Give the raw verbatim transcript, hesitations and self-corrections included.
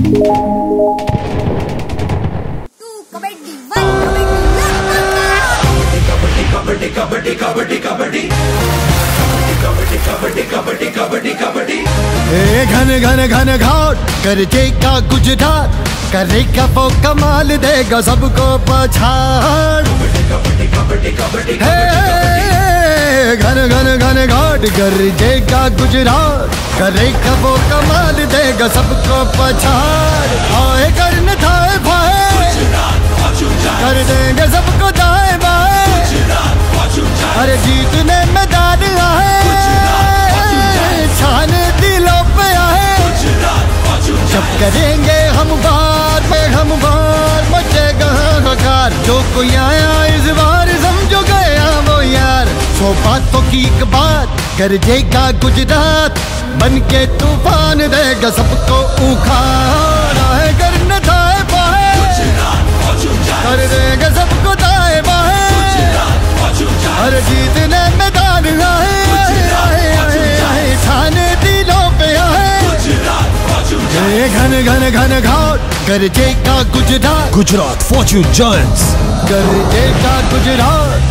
कबड्डी कबड्डी कबड्डी कबड्डी कबड्डी कबड्डी कबड्डी कबड्डी ए घन घन घन घाट कर का गुजरात करेगा वो कमाल देगा सबको पछाड़। कबड्डी कबड्डी कबड्डी घन घन घन घाट कर का गुजरात करेगा वो कमाल देगा सबको पछाड़। आए करने थाए भाई कर देंगे सबको दाएं बाएं। अरे जीतने में दाद आए छान दिलों पे आए। जब करेंगे हम बार में हम बार मचेगा हाहाकार। जो कोई आया इस बार समझो गया वो यार। सौ बातों की एक बात कर देगा गुजरात बन के तूफान देगा सबको उखाड़। आए करने दाएं बाएं कर देगा सबको दाएं बाएं। अरे जीतने मैदान आए आए आए आए छाने दिलों पे आए। घन घन घन घाट गरजे का गुजरात गुजरात फॉर्च्यून जायंट्स गरजे का गुजरात।